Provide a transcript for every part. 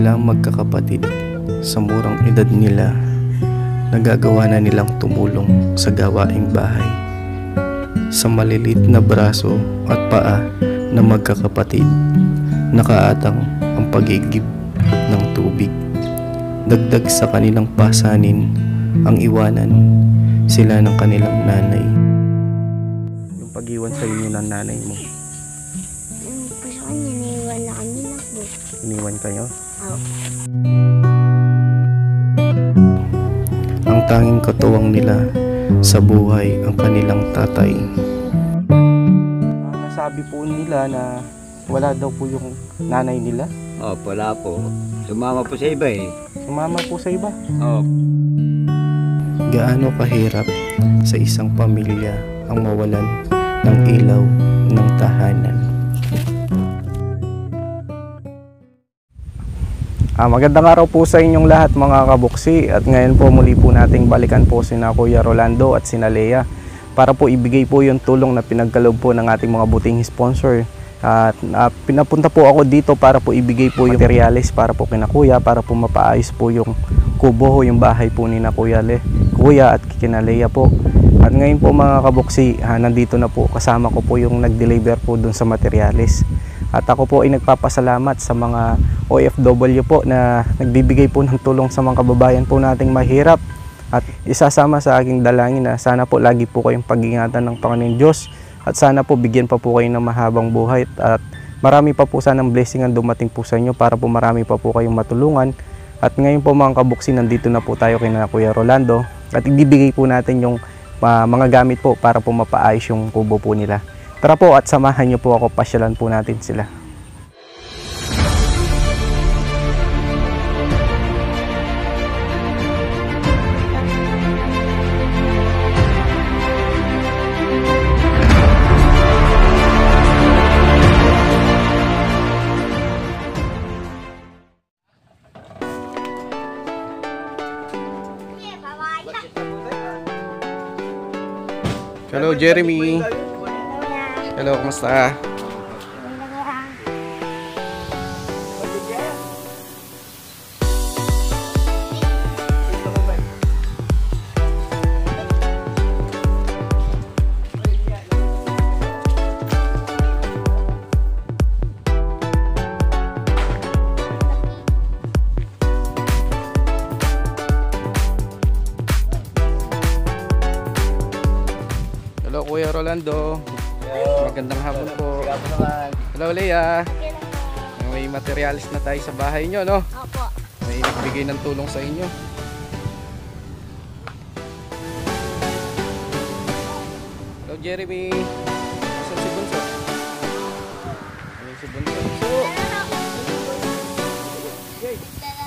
Sila ang magkakapatid. Sa murang edad nila, nagagawa na nilang tumulong sa gawaing bahay. Sa malilit na braso at paa na magkakapatid, nakaatang ang pag-igib ng tubig. Dagdag sa kanilang pasanin ang iwanan sila ng kanilang nanay. Yung pag-iwan sa inyo ng nanay mo? Sa kanya, naiwan na kami na po. Iniwan kayo? Oo. Ang tanging katuwang nila sa buhay ang kanilang tatay. Nasabi po nila na wala daw po yung nanay nila. Oh, wala po. Sumama po sa iba eh. Sumama po sa iba. Oh. Gaano kahirap sa isang pamilya ang mawalan ng ilaw ng tahanan. Magandang araw po sa inyong lahat mga kabuksi, at ngayon po muli po nating balikan po sina Kuya Rolando at sina Lea para po ibigay po yung tulong na pinagkaloob po ng ating mga buting sponsor. At pinapunta po ako dito para po ibigay po yung materyales para po kina Kuya, para po mapaayos po yung kubo, yung bahay po ni na Kuya at kina Lea po. At ngayon po mga kabuksi, nandito na po, kasama ko po yung nag-deliver po dun sa materyales. At ako po ay nagpapasalamat sa mga OFW po na nagbibigay po ng tulong sa mga kababayan po nating mahirap. At isasama sa aking dalangin na sana po lagi po kayong pag-ingatan ng Panginoon Diyos. At sana po bigyan pa po kayo ng mahabang buhay. At marami pa po sanang blessing ang dumating po sa inyo para po marami pa po kayong matulungan. At ngayon po mga kabuksi, nandito na po tayo kay Kuya Rolando. At ibibigay po natin yung mga gamit po para po mapaayos yung kubo po nila. Tara po at samahan niyo po ako, pasyalan po natin sila. Hello Jeremy. Hello, kumusta? Hello Kuya Rolando. Magandang hapon po. Hello Lea. May materialis na tayo sa bahay nyo, no? Opo. May nagbigay ng tulong sa inyo. Hello Jeremy. Asan si Bunso? Ayan si Bunso. Okay.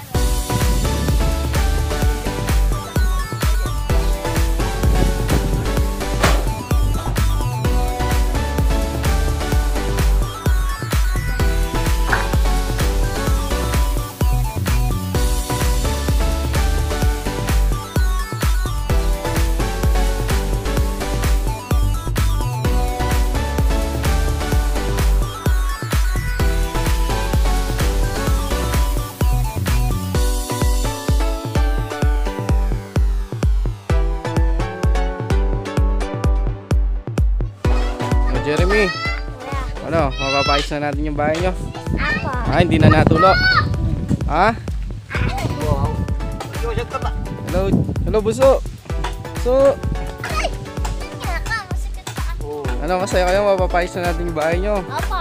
Jeremy, ano, mapapayos na natin yung bahay nyo? Apo. Hindi na natulo. Ha? Hello Buso. So, ano, masaya kayo, mapapayos na natin yung bahay nyo? Opo.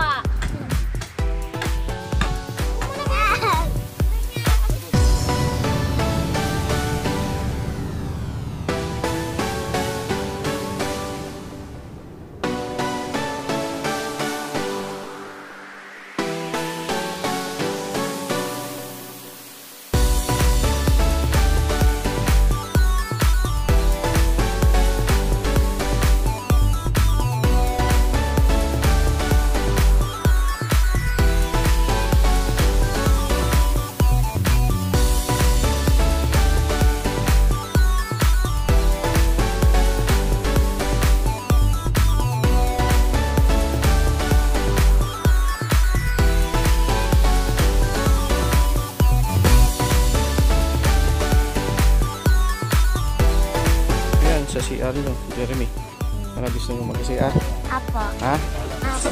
Jeremy? Ano gusto nyo mag-CR? Apo. Ha? Apo.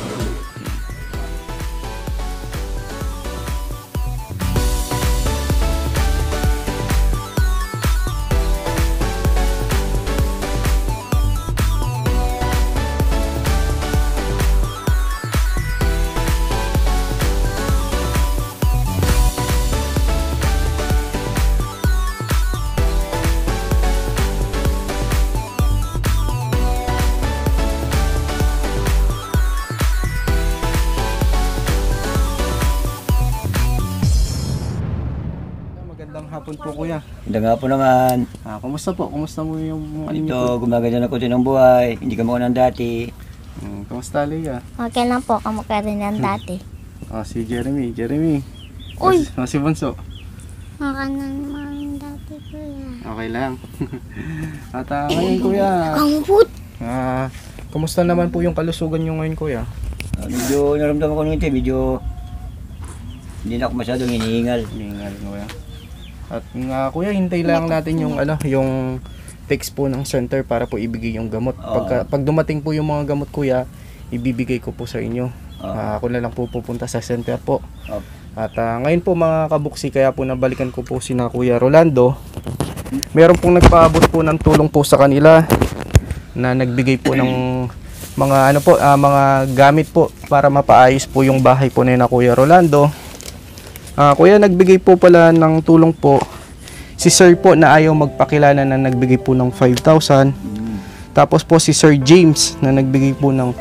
Magandang hapon po kuya. Hindi nga po naman. Kumusta po? Kumusta mo yung ano niyo po? Ito, gumaganda na ko ng buhay. Hindi ka mukha ng dati. Kumusta Leia? Okay lang po, kamukha rin yan dati. Si Jeremy. Jeremy. Uy! Si Bunso. Mukha na naman dati kuya. Okay lang. At ngayon kuya, Kamupot! kumusta naman po yung kalusugan nyo ngayon kuya? Medyo naramdaman ko nito, medyo hindi na ako masyadong hinihingal. Hingal kuya. At kuya, hintay lang natin yung yung text po ng center para po ibigay yung gamot. Pag dumating po yung mga gamot kuya, ibibigay ko po sa inyo. Ako na lang po pupunta sa center po. At ngayon po mga kabuksi, kaya po nabalikan ko po si Kuya Rolando. Meron pong nagpaabot po ng tulong po sa kanila na nagbigay po ng mga mga gamit po para mapaayos po yung bahay po ni Kuya Rolando. Kuya, nagbigay po pala ng tulong po si Sir po na ayaw magpakilala na nagbigay po ng 5,000. Tapos po si Sir James na nagbigay po ng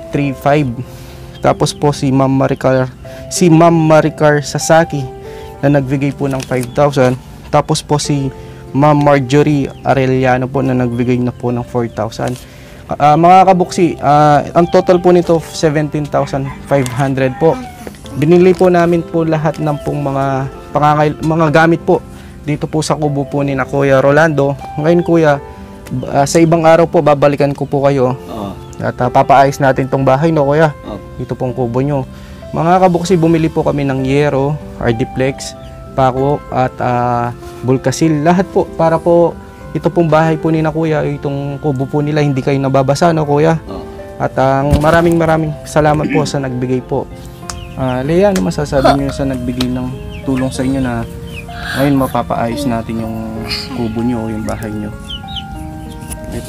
3,500. Tapos po si Ma'am Maricar Sasaki na nagbigay po ng 5,000. Tapos po si Ma'am Marjorie Arellano po na nagbigay na po ng 4,000. Mga kabuksi, ang total po nito 17,500 po. Binili po namin po lahat ng pong mga gamit po dito po sa kubo po ni Kuya Rolando. Ngayon kuya, sa ibang araw po babalikan ko po kayo. At papaayos natin tong bahay no kuya. Ito pong kubo nyo. Mga kabuksi, bumili po kami ng yero, Ardiplex, pako at Bulkasil. Lahat po para po ito pong bahay po ni kuya, itong kubo po nila hindi kayo nababasa no kuya. At maraming salamat po sa nagbigay po. Leia, ano masasabi niyo sa nagbigay ng tulong sa inyo na ngayon mapapaayos natin yung kubo nyo o yung bahay nyo? Ito.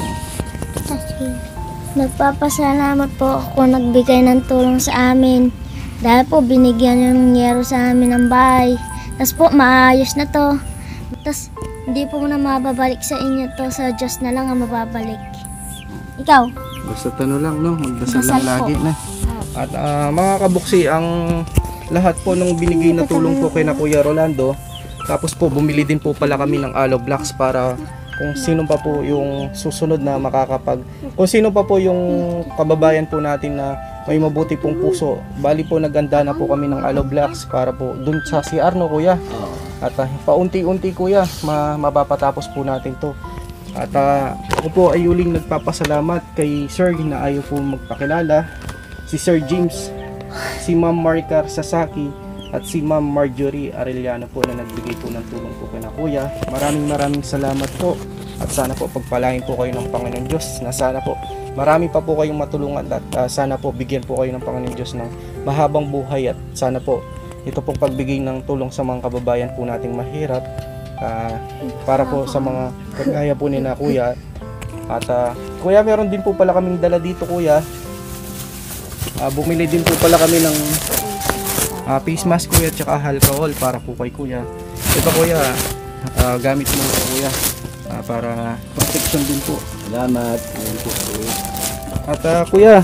Nagpapasalamat po ako nagbigay ng tulong sa amin. Dahil po binigyan yung yero sa amin ng bahay. Tapos po maayos na to. Tapos hindi po na mababalik sa inyo to. Sa Diyos na lang ang mababalik. Ikaw? Basta lang no, magdasal Dasal lang lagi po. na. At mga kabuksi, ang lahat po ng binigay na tulong po kay Kuya Rolando. Tapos po bumili din po pala kami ng aloe blocks para kung sino pa po yung susunod na kung sino pa po yung kababayan po natin na may mabuti pong puso. Bali po naganda na po kami ng aloe blocks para po dun sa CR no kuya. At paunti-unti kuya, mapapatapos po natin to. At ako po ay uling nagpapasalamat kay Sir na ayaw po magpakilala. Si Sir James, si Ma'am Maricar Sasaki, at si Ma'am Marjorie Arellano po na nagbigay po ng tulong po kay kuya. Maraming salamat po. At sana po pagpalain po kayo ng Panginoon Diyos na sana po marami pa po kayong matulungan at sana po bigyan po kayo ng Panginoon Diyos ng mahabang buhay at sana po ito pong pagbigay ng tulong sa mga kababayan po nating mahirap para po sa mga kagaya po ni kuya. At kuya, meron din po pala kaming dala dito kuya. Bumili din po pala kami ng face mask kuya at saka alcohol para po kay kuya. Ito kuya, gamit mo kuya para protection din po. Salamat. At kuya,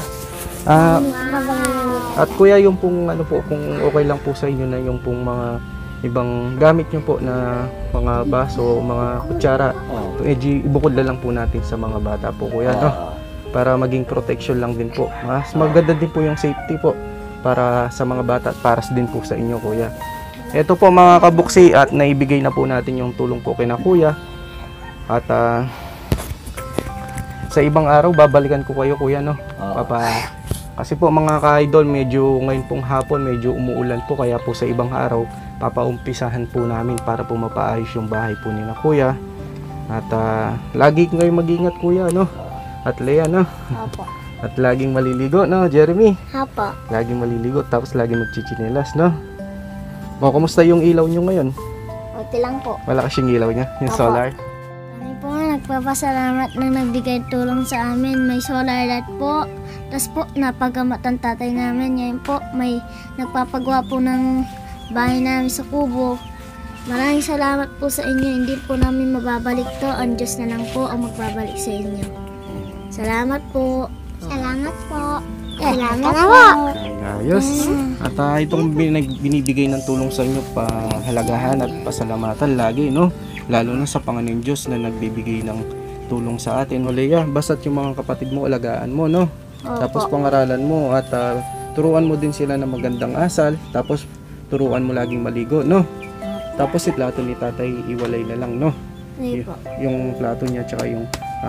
at kuya yung pong kung okay lang po sa inyo na yung pong mga ibang gamit nyo po na mga baso, mga kutsara, ibukod na lang po natin sa mga bata po kuya no? Para maging protection lang din po. Mas maganda din po yung safety po para sa mga bata at para din po sa inyo kuya. Ito po mga kabuksi, at naibigay na po natin yung tulong po kay kuya. At sa ibang araw babalikan ko kayo kuya no. Kasi po mga ka-idol, medyo ngayon pong hapon medyo umuulan po, kaya po sa ibang araw papaumpisahan po namin para po mapaayos yung bahay po ni kuya. At lagi kayo mag-ingat kuya, no? At Lea, no? Opo. At laging maliligo, no, Jeremy? Opo. Laging maliligo, tapos laging magchichinelas, no? O, kumusta yung ilaw nyo ngayon? Okay lang po. Wala kasing ilaw niya, yung Opo. solar. Kami po nagpapasalamat na nagbigay tulong sa amin. May solar light po. Tapos po, napagamat ang tatay namin. Ngayon po, may nagpapagawa po ng bahay namin sa kubo. Maraming salamat po sa inyo. Hindi po namin mababalik to. Ang Diyos na lang po ang magbabalik sa inyo. Salamat po. Salamat po. Salamat po. Ayos. At itong binibigay ng tulong sa inyo, pahalagahan at pasalamatan lagi, no? Lalo na sa Panginoon Diyos na nagbibigay ng tulong sa atin. O Lea, basta't yung mga kapatid mo, alagaan mo, no? Tapos pangaralan mo at turuan mo din sila ng magandang asal. Tapos turuan mo laging maligo, no? Tapos si plato ni tatay, iwalay na lang, no? Yung plato niya tsaka yung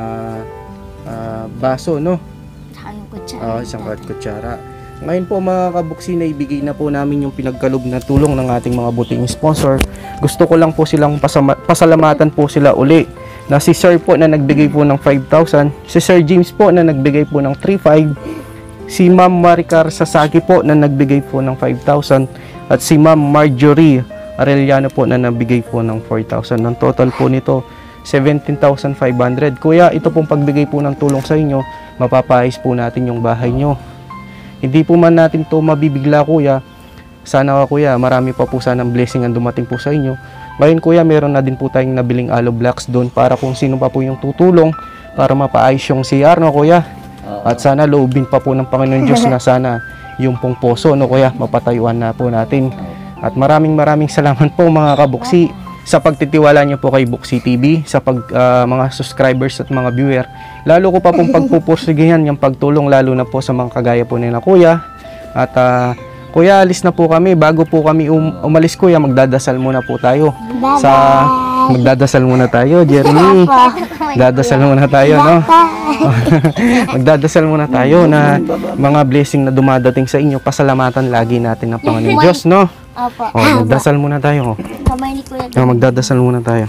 baso, no? Yung kutsara. Isang kutsara. Ngayon po mga kabuksi, na ibigay na po namin yung pinagkalob na tulong ng ating mga buting sponsor. Gusto ko lang po silang pasalamatan po sila uli. Na si Sir po na nagbigay po ng 5,000. Si Sir James po na nagbigay po ng 3,500. Si Ma'am Maricar Sasaki po na nagbigay po ng 5,000. At si Ma'am Marjorie Arellano po na nagbigay po ng 4,000. Ang total po nito 17,500. Kuya, ito pong pagbigay po ng tulong sa inyo, mapapayos po natin yung bahay nyo. Hindi po man natin to mabibigla kuya. Sana kuya, marami pa po sanang blessing ang dumating po sa inyo. Ngayon kuya, meron na din po tayong nabiling aloe blocks doon para kung sino pa po yung tutulong para mapaayos yung CR, no kuya. At sana loobin pa po ng Panginoon Diyos na sana yung pong poso, no kuya, mapatayuan na po natin. At maraming salamat po mga kabuksi sa pagtitiwala niyo po kay Buksi TV, sa mga subscribers at mga viewer. Lalo ko pa pong pagpupursigihan yung pagtulong, lalo na po sa mga kagaya po nila kuya. At kuya, alis na po kami. Bago po kami umalis kuya, magdadasal muna po tayo. Magdadasal muna tayo, Jeremy. Magdadasal muna tayo, no? Magdadasal muna tayo na mga blessing na dumadating sa inyo. Pasalamatan lagi natin ng Panginoon Diyos, no? Opo. Magdasal muna tayo. Kamay ni Kuya. Magdadasal muna tayo.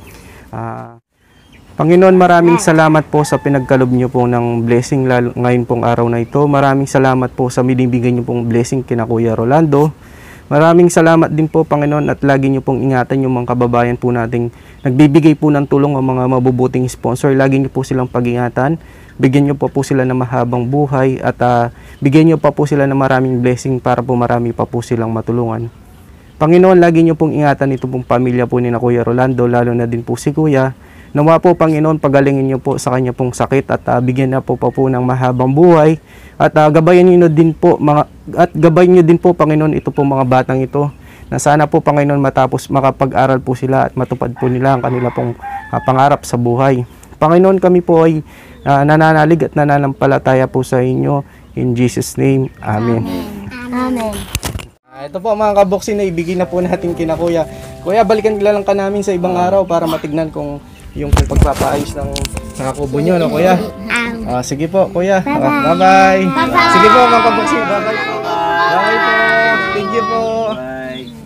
Panginoon, maraming salamat po sa pinagkalob niyo po ng blessing lalo ngayon pong araw na ito. Maraming salamat po sa binibigay niyo pong blessing kina Kuya Rolando. Maraming salamat din po Panginoon at lagi niyo pong ingatan yung mga kababayan po nating nagbibigay po ng tulong ang mga mabubuting sponsor. Lagi niyo po silang pag-ingatan. Bigyan niyo po sila ng mahabang buhay at bigyan niyo pa po sila ng maraming blessing para po marami pa po silang matulungan. Panginoon, lagi niyo pong ingatan ito pong pamilya po ni na Kuya Rolando, lalo na din po si Kuya. Nawa po Panginoon, pagalingin niyo po sa kanya pong sakit at bigyan na po ng mahabang buhay. At gabayan niyo din po gabayan niyo din po Panginoon ito pong mga batang ito. Na sana po Panginoon matapos makapag-aral po sila at matupad po nila ang kanila pong pangarap sa buhay. Panginoon, kami po ay nananalig at nananampalataya po sa inyo. In Jesus' name, Amen. Amen. Ito po mga kabuksi, na ibigay na po natin kina Kuya. Kuya, balikan lang ka namin sa ibang araw para matignan kung yung pagpapaayos ng kubo nyo, no Kuya? Sige po, Kuya. Bye-bye. Sige po mga kabuksi, bye-bye po. Bye po. Thank you po. Bye.